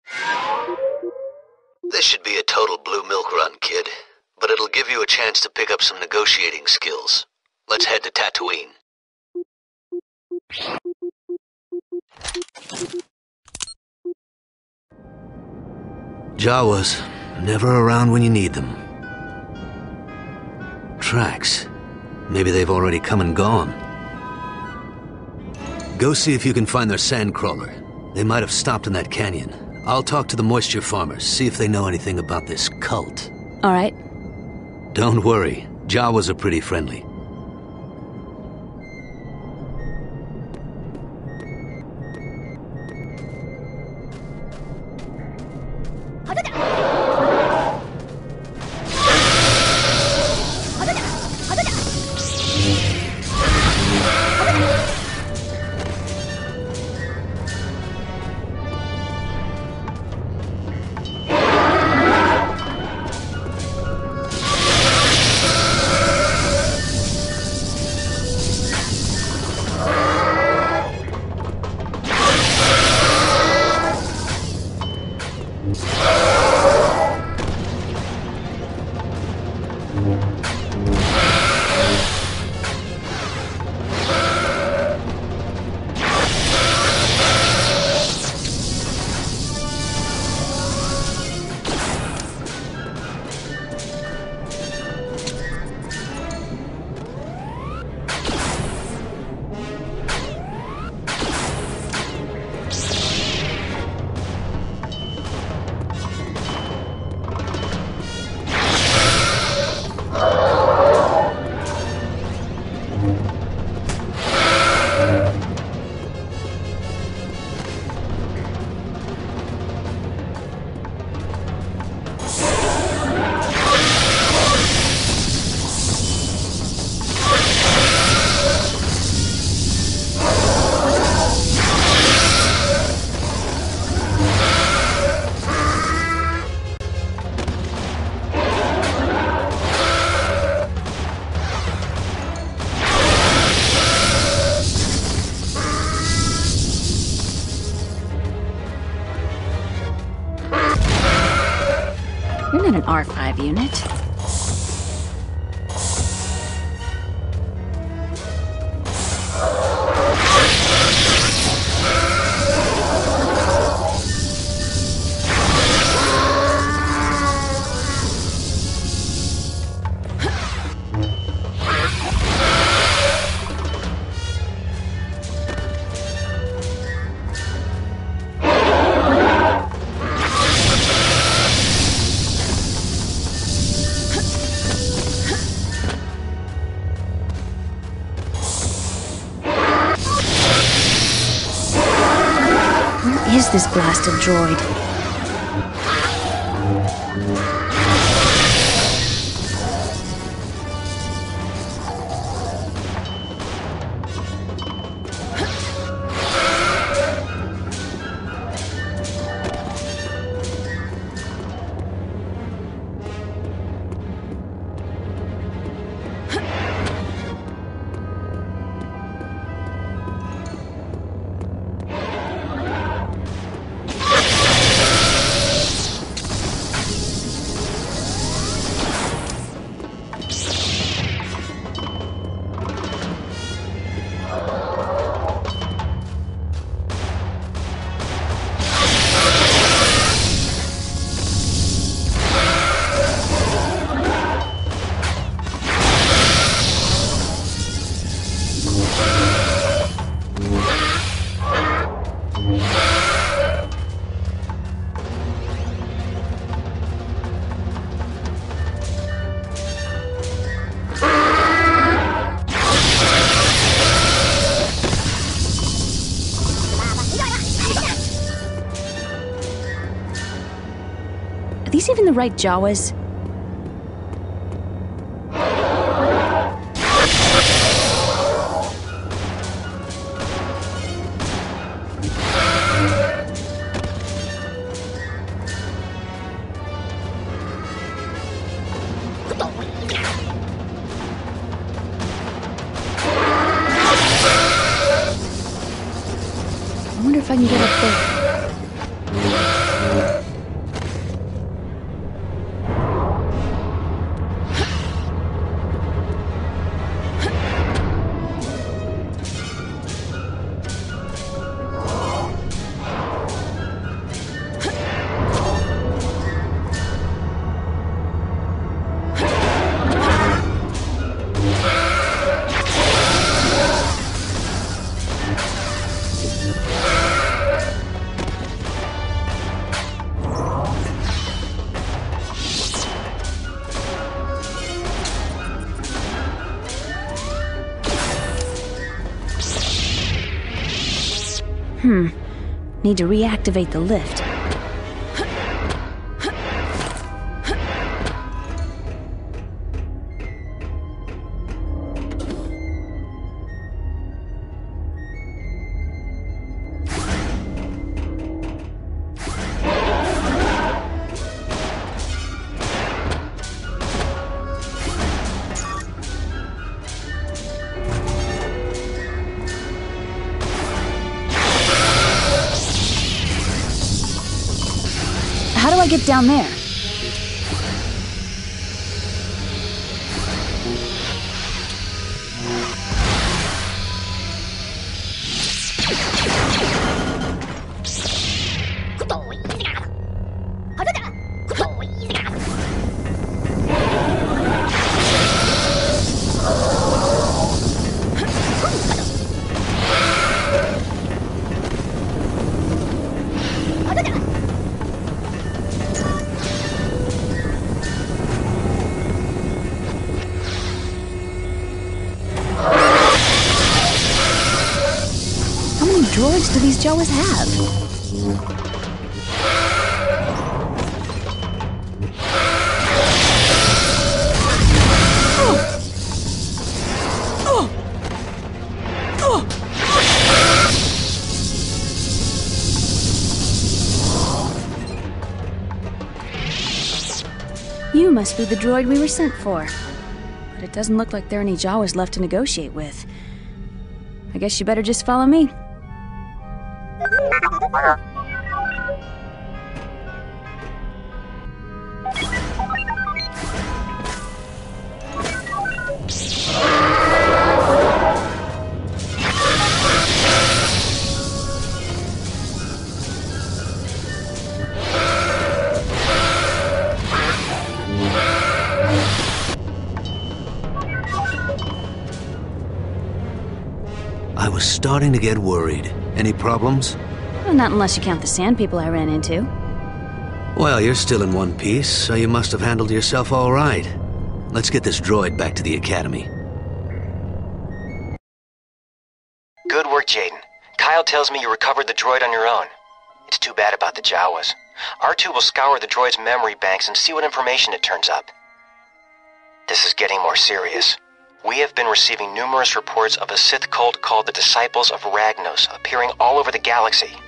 This should be a total blue milk run, kid. But it'll give you a chance to pick up some negotiating skills. Let's head to Tatooine. Jawas, never around when you need them. Tracks. Maybe they've already come and gone. Go see if you can find their sandcrawler. They might have stopped in that canyon. I'll talk to the moisture farmers, see if they know anything about this cult. All right. Don't worry, Jawas are pretty friendly. You're not an R5 unit. Is this blasted droid? Are these even the right Jawas? I wonder if I can get up there. Need to reactivate the lift. How do I get down there? Droids do these Jawas have? You must be the droid we were sent for. But it doesn't look like there are any Jawas left to negotiate with. I guess you better just follow me. I was starting to get worried. Any problems? Well, not unless you count the sand people I ran into. Well, you're still in one piece, so you must have handled yourself all right. Let's get this droid back to the Academy. Good work, Jaden. Kyle tells me you recovered the droid on your own. It's too bad about the Jawas. R2 will scour the droid's memory banks and see what information it turns up. This is getting more serious. We have been receiving numerous reports of a Sith cult called the Disciples of Ragnos appearing all over the galaxy.